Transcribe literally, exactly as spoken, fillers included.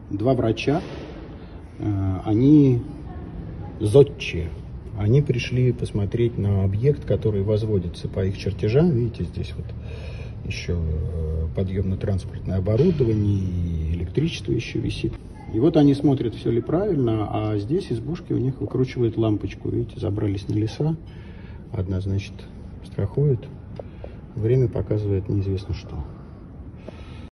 два врача, они зодчие. Они пришли посмотреть на объект, который возводится по их чертежам. Видите, здесь вот еще подъемно-транспортное оборудование, и электричество еще висит. И вот они смотрят, все ли правильно, а здесь избушки у них выкручивают лампочку. Видите, забрались на леса. Одна, значит, страхует. Время показывает неизвестно что.